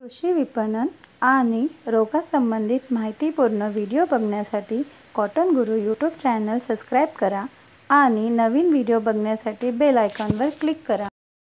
कृषी विपणन आणि रोगासंबंधित माहितीपूर्ण व्हिडिओ बघण्यासाठी कॉटन गुरु यूट्यूब चॅनल सबस्क्राईब करा आणि नवीन व्हिडिओ बघण्यासाठी बेल आयकॉनवर क्लिक करा.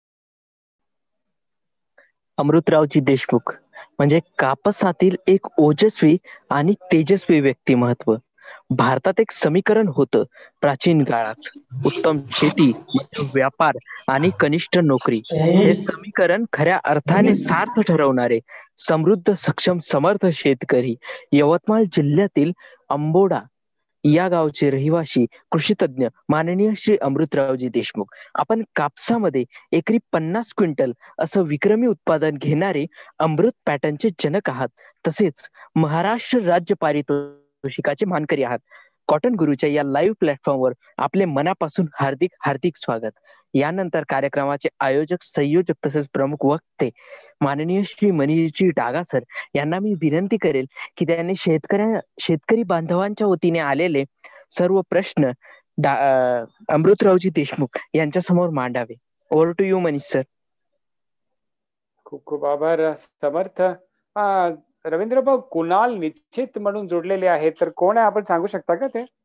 अमृतरावजी देशमुख म्हणजे कापसातील एक ओजस्वी आणि तेजस्वी व्यक्तिमत्व. भारतात एक समीकरण होतं प्राचीन काळात, उत्तम शेती, मध्यम व्यापार आणि कनिष्ठ नोकरी. हे समीकरण खऱ्या अर्थाने सार्थ ठरवणारे समृद्ध, सक्षम, समर्थ शेतकरी यवतमाळ जिल्ह्यातील अंबोडा या गावचे रहिवासी कृषीतज्ञ माननीय श्री अमृतरावजी देशमुख. आपण कापसामध्ये एकरी 50 क्विंटल असं विक्रमी उत्पादन घेणारे अमृत पॅटर्नचे जनक आहात. तसेच महाराष्ट्र राज्य पारितोषिकाचे मानकरी आहात. कॉटन गुरुच्या या लाईव्ह प्लॅटफॉर्मवर आपले मनापासून हार्दिक हार्दिक स्वागत. यानंतर कार्यक्रमाचे आयोजक, संयोजक तसेच प्रमुख वक्ते माननीय श्री मनीषजी डागा सर यांना मी विनंती करेल की त्यांनी शेतकरी बांधवांच्या वतीने आलेले सर्व प्रश्न अमृतरावजी देशमुख यांच्या समोर मांडावे. Over to you Manish sir. खूप खूप आभार समर्थ. रवींद्र भाऊ, कुणाल निश्चित म्हणून जोडलेले आहेत, तर कोण आहे आपण सांगू शकता का ते?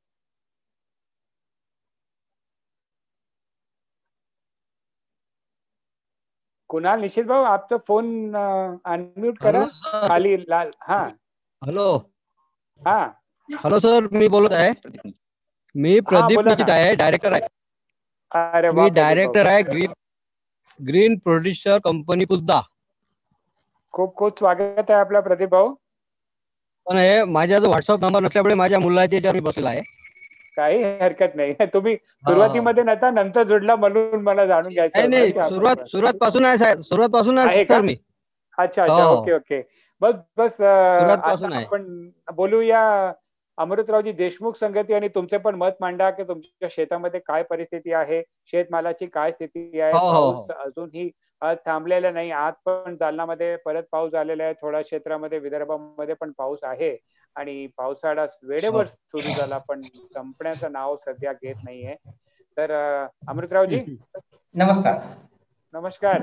कुणाल निश्चित भाऊ, आपका फोन अनम्यूट करा. खाली लाल. हा हॅलो. हा हॅलो सर, मी बोलत आहे. मी प्रदीप निश्चित आहे, डायरेक्टर आहे. अरे मी डायरेक्टर आहे ग्रीन प्रोड्युसर कंपनी पुद्दा. खूप खूप स्वागत आहे आपला प्रदीप भाऊ. पण हे माझा जो व्हॉट्सअप नंबर नसल्यामुळे माझ्या मुलाच्या याच्यावर मी बसलेला आहे. काही हरकत नाही. तुम्ही सुरुवातीमध्ये नव्हता, नंतर जोडला म्हणून मला जाणून घ्यायचं. नाही, सुरुवात पासून आहे साहेब, सुरुवात पासून आहे सर मी. अच्छा अच्छा, ओके ओके. बस आपण बोलूया अमृतरावजी देशमुख संगती आणि तुमचे पण मत मांडा की तुमच्या शेतामध्ये काय परिस्थिती आहे, शेतमालाची काय स्थिती आहे. पाऊस अजूनही थांबलेला नाही. आज पण जालनामध्ये परत पाऊस झालेला आहे, थोड्या क्षेत्रामध्ये विदर्भामध्ये पण पाऊस आहे आणि पावसाळा वेळेवर सुरू झाला पण संपण्याचं नाव सध्या घेत नाहीये. तर अमृतरावजी नमस्कार. नमस्कार.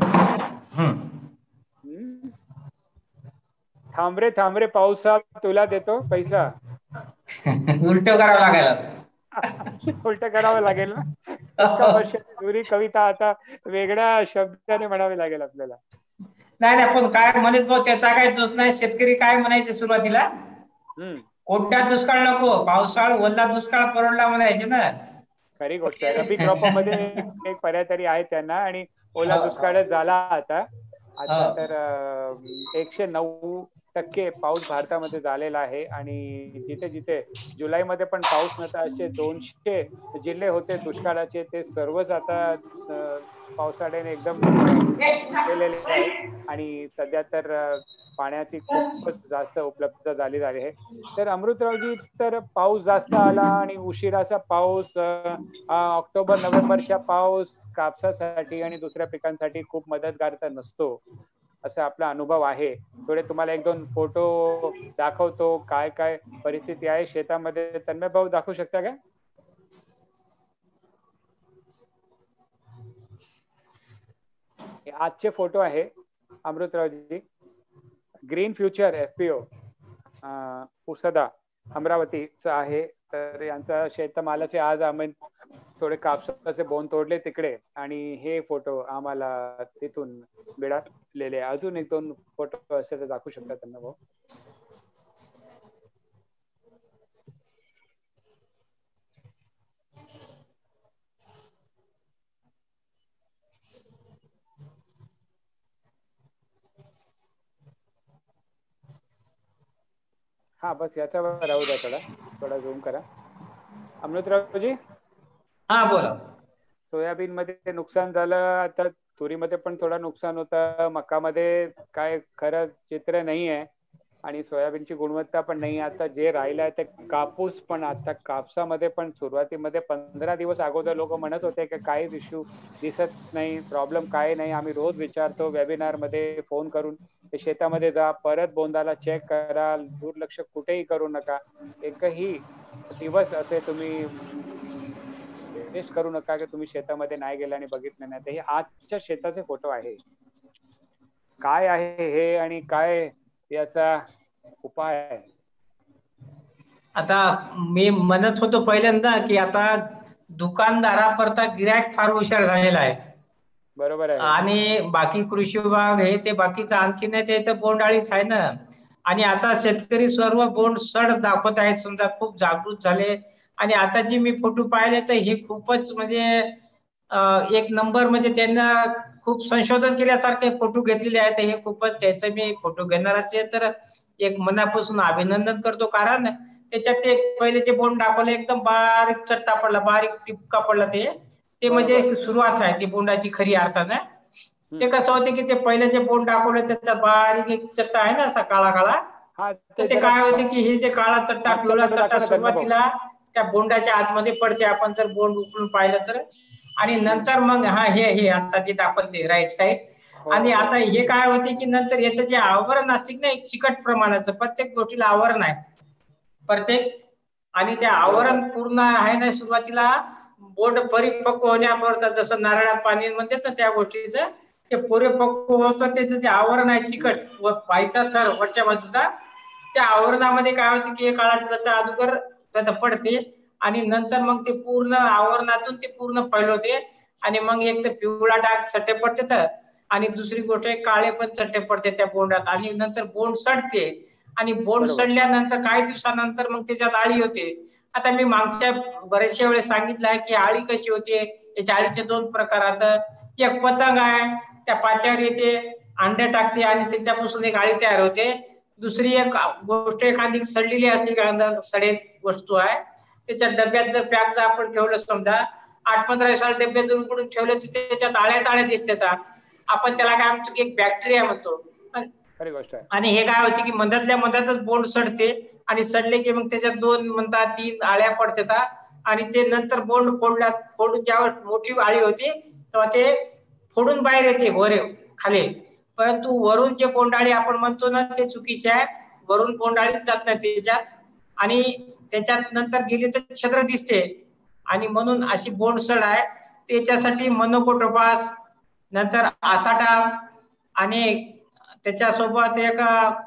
थांबरे पावसा तुला देतो पैसा. उलट करावं लागेल. उलट करावं लागेल ना. इतका वर्षाची जुनी कविता आता वेगळ्या शब्दाने म्हणावी लागेल आपल्याला. नाही पण काय म्हणत भाऊ, त्याचा काय दोष नाही. शेतकरी काय म्हणायचे सुरुवातीला, कोणत्या दुष्काळ नको, पावसाळ ओला दुष्काळ परवडला म्हणायचे ना. खरी गोष्ट आहे. रबी क्रॉपमध्ये एक पर्याय तरी आहे त्यांना, आणि ओला दुष्काळच झाला आता तर 109% पाऊस भारतामध्ये झालेला आहे. आणि जिथे जिथे जुलैमध्ये पण पाऊस नव्हता, असे 200 जिल्हे होते दुष्काळाचे, ते सर्वच आता पावसाळ्याने एकदम केलेले आहेत. आणि सध्या तर पाण्याची खूपच जास्त उपलब्धता झाली आहे. तर अमृतरावजी, तर पाऊस जास्त आला आणि उशिराचा पाऊस, ऑक्टोबर नोव्हेंबरचा पाऊस कापसासाठी आणि दुसऱ्या पिकांसाठी खूप मदतगार तर नसतो, असा आपला अनुभव आहे. थोडे तुम्हाला 1-2 फोटो दाखवतो, काय काय परिस्थिती आहे शेतामध्ये. तन्मय भाऊ, दाखवू शकता का? आजचे फोटो आहे अमृतरावजी. ग्रीन फ्युचर FPO पुसदा अमरावतीचा आहे. तर यांचा शेतमालाचे आज आम्ही थोडे कापसाचे बोन तोडले तिकडे, आणि हे फोटो आम्हाला तिथून मिळालेले. अजून 1-2 फोटो असेल तर दाखवू शकता त्यांना भाऊ. हा, बस याच्यावर राहू द्या, थोडा झूम करा. अमृतरावजी, हा बोला. सोयाबीन मध्ये नुकसान झालं, आता तुरीमध्ये पण थोडं नुकसान होतं, मकामध्ये काय खरं चित्र नाही आहे, आणि सोयाबीनची गुणवत्ता पण नाही. आता जे राहिलं आहे ते कापूस. पण आता कापसामध्ये पण सुरुवातीमध्ये 15 दिवस अगोदर लोक म्हणत होते की काहीच इश्यू दिसत नाही, प्रॉब्लेम काय नाही. आम्ही रोज विचारतो वेबिनार मध्ये फोन करून, शेतामध्ये जा, परत बोंदाला चेक करा, दुर्लक्ष कुठेही करू नका. एकही दिवस असे तुम्ही वेस्ट करू नका की तुम्ही शेतामध्ये नाही गेला आणि बघितलं नाही. हे आजच्या शेताचे फोटो आहे. काय आहे हे आणि काय याचा उपाय आहे? आता मी म्हणत होतो पहिल्यांदा की आता दुकानदारापर्यंत गिऱ्हाईक फार हुशार झालेला आहे. बरोबर आहे. आणि बाकी कृषी विभाग हे ते बाकीचं आणखी नाही, त्याचं बोंडआळीच आहे ना. आणि आता शेतकरी सर्व बोंड सड दाखवत आहेत, समजा खूप जागृत झाले. आणि आता जे मी फोटो पाहिले तर हे खूपच म्हणजे एक नंबर, म्हणजे त्यांना खूप संशोधन केल्यासारखे फोटो घेतलेले आहेत. हे खूपच, त्याचं मी फोटो घेणारच आहे तर एक मनापासून अभिनंदन करतो. कारण त्याच्यात ते पहिले जे बोंड दाखवले एकदम बारीक चट्टा पडला, बारीक टिपका पडला, ते म्हणजे सुरुवात आहे ती बोंडाची खरी अर्थानं. ते कसं होते की ते पहिले जे बोंड दाखवले त्याचा बारीक एक चट्टा आहे ना असा काळा काळा, तर ते काय होते की हे जे काळा चट्टा पिवळा चट्टा सुरुवातीला त्या बोंडाच्या आतमध्ये पडते, आपण जर बोंड उकळून पाहिलं तर. आणि नंतर मग हे आता जे दाखवते राईट साईड. आणि आता हे काय होते की नंतर याचं जे आवरण असते ना एक चिकट प्रमाणाचं, प्रत्येक गोष्टीला आवरण आहे प्रत्येक. आणि ते आवरण पूर्ण आहे ना सुरुवातीला बोंड परिपक्व होण्यापर्यंत, जसं नारळात पाणी म्हणतात ना त्या गोष्टीचं ते परिपक्व होतं, त्याचं जे आवरण आहे चिकट व व्हायचा थर वरच्या बाजूचा, त्या आवरणामध्ये काय होतं की काळा चट्टा अगोदर त्यात पडते आणि नंतर मग ते पूर्ण आवरणातून ते पूर्ण फैलवते. आणि मग एक तर पिवळा डाग चट्टे पडते आणि दुसरी गोष्ट काळे पण चट्टे पडते त्या बोंडात. आणि नंतर बोंड सडते आणि बोंड सडल्यानंतर काही दिवसानंतर मग त्याच्यात आळी होते. आता मी मागच्या बऱ्याचशा वेळेस सांगितलं आहे की आळी कशी होते. याच्या आळीचे दोन प्रकार आहेत. एक पतंग आहे, त्या पाट्यावर येते, अंडे टाकते आणि त्याच्यापासून एक आळी तयार होते. दुसरी एक गोष्ट एखादी सडलेली असते, सडेल वस्तू आहे, त्याच्या डब्यात जर पॅक जर आपण ठेवलं, समजा 8-15 दिवसाला डब्यात जर उघडून ठेवलं तर त्याच्यात आळ्या दिसतात. आपण त्याला काय म्हणतो की एक बॅक्टेरिया म्हणतो. आणि हे काय होते की मधातल्या मधातच बोंड सडते आणि सडले की मग त्याच्यात 2 म्हणतात 3 आळ्या पडतात. आणि ते नंतर बोंड फोडून ज्यावेळेस मोठी आळी होती तेव्हा ते फोडून बाहेर येते वर खाली. परंतु वरून जे बोंडाळी आपण म्हणतो ना ते चुकीचे आहे. वरून बोंडाळी जात नाही त्याच्यात आणि त्याच्यात नंतर गेली तर छिद्र दिसते. आणि म्हणून अशी बोंडसड आहे. त्याच्यासाठी मोनोकोटोपास, नंतर आसाटा आणि त्याच्यासोबत एक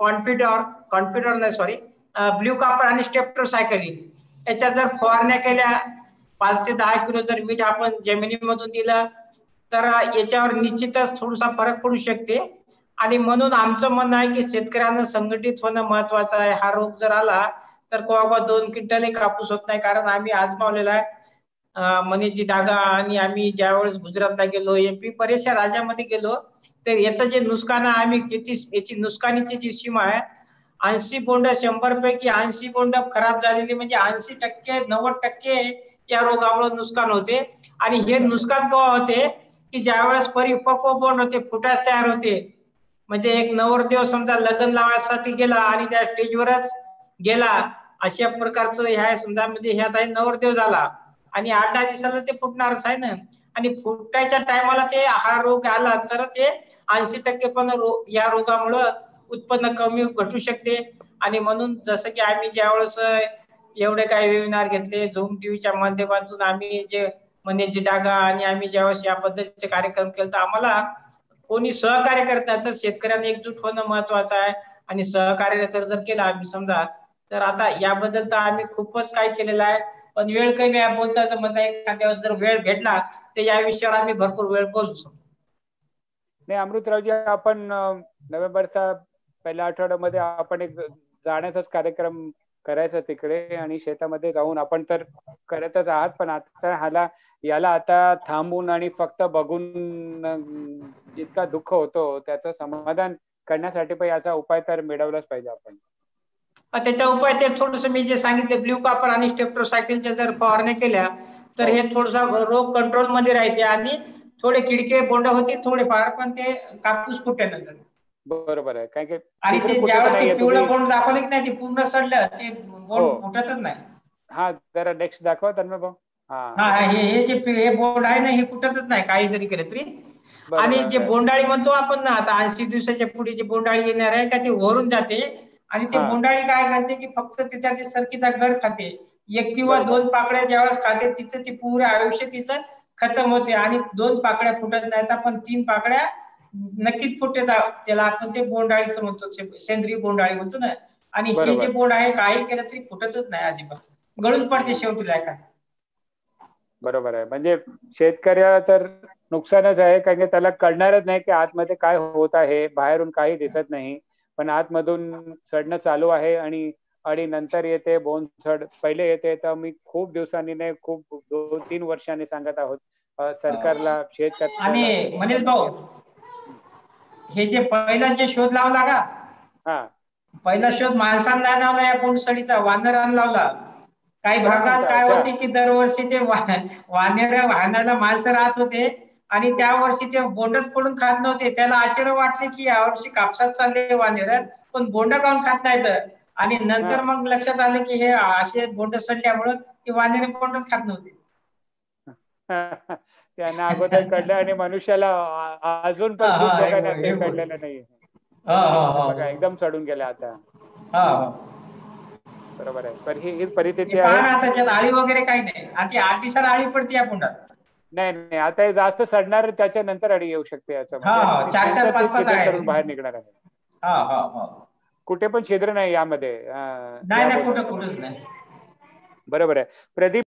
कॉन्फिडर नाही सॉरी ब्ल्यू कॉपर आणि स्टेप्टोसायक्लिन याच्या जर फवारण्या केल्या 5 ते 10 किलो जर मीठ आपण जमिनीमधून दिलं तर याच्यावर निश्चितच थोडासा फरक पडू शकते. आणि म्हणून आमचं म्हणणं आहे की शेतकऱ्यांना संघटित होणं महत्वाचं आहे. हा रोग जर आला तर कोवा 2 क्विंटल कापूस होत नाही. कारण आम्ही आजमावलेला आहे मनीषजी डागा आणि आम्ही ज्यावेळेस गुजरातला गेलो, MP बऱ्याचशा राज्यामध्ये गेलो तर याचं जे नुकसान आहे आम्ही किती याची नुकसानीची जी सीमा आहे 80 बोंड 100 पैकी 80 बोंड खराब झालेली, म्हणजे 80% 90% या रोगामुळे नुकसान होते. आणि हे नुकसान केव्हा होते की ज्यावेळेस परिपक्व बोंड होते, फुटास तयार होते. म्हणजे एक नवरदेव समजा लग्न लावायसाठी गेला आणि त्या स्टेजवरच गेला अशा प्रकारचं ह्या समजा, म्हणजे ह्यात आहे नवरदेव झाला आणि 8-10 दिवसाला ते फुटणारच आहे ना. आणि फुटायच्या टायमाला ते हा रोग आला तर ते 80% पण या रोगामुळे उत्पन्न कमी घटू शकते. आणि म्हणून जसं की आम्ही ज्यावेळेस एवढे काही वेबिनार घेतले झूम टीव्हीच्या माध्यमातून, आम्ही जे मनीषजी डागा आणि आम्ही ज्यावेळेस या पद्धतीचे कार्यक्रम केले तर आम्हाला कोणी सहकार्य करत नाही, तर शेतकऱ्यांनी एकजूट होणं महत्वाचं आहे. आणि सहकार्य जर केलं आम्ही समजा तर आता याबद्दल तर आम्ही खूपच काय केलेलं आहे. पण वेळ कमी आहे बोलताच म्हणता, एखाद्या जर वेळ भेटला तर या विषयावर आम्ही भरपूर वेळ बोलू शकतो. नाही अमृतरावजी, आपण नोव्हेंबरच्या पहिल्या आठवड्यामध्ये आपण एक जाण्याचाच कार्यक्रम करायचा तिकडे आणि शेतामध्ये जाऊन आपण तर करतच आहात, पण आता याला आता थांबून आणि फक्त बघून जितका दुःख होतो त्याचं समाधान करण्यासाठी पण याचा उपाय तर मिळवलाच पाहिजे आपण. त्याचा उपाय ते थोडस मी जे सांगितले ब्ल्यू कॉपर आणि स्टेप्टोसायक्लिनच्या जर फवारण्या केल्या तर हे थोडासा रोग कंट्रोल मध्ये राहते आणि थोडे किडके बोंड होतील थोडेफार, पण ते कापूस फुटल्यानंतर. बरोबर आहे. काय आणि ते ज्यावेळेस पिवळं बोंड दाखवलं की नाही ते पूर्ण सडलं, ते बोंड फुटतच नाही. हा, जरा नेक्स्ट दाखवा तन्मय भाऊ. हे जे बोंड आहे ना हे फुटतच नाही काही जरी केलं तरी. आणि जे बोंडाळी म्हणतो आपण ना आता 80 दिवसाच्या पुढे जे बोंडाळी येणार आहे का ते वरून जाते आणि ते बोंडाळी काय करते की फक्त त्याच्या ते सरकीचा घर खाते. 1 किंवा 2 पाकळ्या ज्यावेळेस खाते तिचं ती पुरे आयुष्य तिचं खतम होते आणि 2 पाकळ्या फुटत नाहीत, पण 3 पाकळ्या नक्कीच फुटते त्याला आपण ते बोंडाळीचं म्हणतो, सेंद्रिय बोंडाळी म्हणतो ना. आणि हे बरोबर. जे बोंड आहे काही केलं तरी फुटतच नाही अजिबात, गळून पडते शेवटी लायका. बरोबर आहे. म्हणजे शेतकऱ्याला तर नुकसानच आहे, कारण की त्याला कळणारच नाही की आतमध्ये काय होत आहे. बाहेरून काही दिसत नाही, पण आतमधून सडणं चालू आहे. आणि नंतर येते बोंडसड. पहिले येते तर मी खूप दिवसांनी नाही, खूप 2-3 वर्षांनी सांगत आहोत सरकारला, शेतकऱ्याला आणि मनीष भाऊ, हे जे पहिला जे शोध लावला का, हा, पहिला शोध माणसांना लावला या बोंडसडीचा, वानरांना लावला. काही काय भागात म्हणता? काय अच्छा. होते की दरवर्षी ते वानर वाहनाला माणसं राहत होते आणि त्या वर्षी ते बोंडच पडून खात नव्हते. त्याला आश्चर्य वाटले की यावर्षी कापसात चालले वानर, पण बोंड काऊन खात नाहीत. आणि नंतर मग लक्षात आलं की हे असे बोंड सडल्यामुळं की वानरे बोंडच खात नव्हते. त्यांना अगोदर कळलं आणि मनुष्याला अजून पण खूप लोकांना ते कळलेलं नाही. बघा एकदम चढून गेले आता. बरोबर आहे. पण ही परिस्थिती पहा आहे. ना, आता त्यात आळी वगैरे काही नाही, आता 8 दिवसाला आळी पडते या बोंडात. नाही नाही, आता हे जास्त सडणार, त्याच्या नंतर अडी येऊ शकते याच्यामध्ये, आणि 4-4, नंतर ते 5-5 छिद्र आहे. करून बाहेर निघणार आहे. हा. कुठे पण छिद्र नाही यामध्ये, नाही या नाही, बोलण्यामध्ये. कुठंच नाही. बरोबर आहे प्रदीप.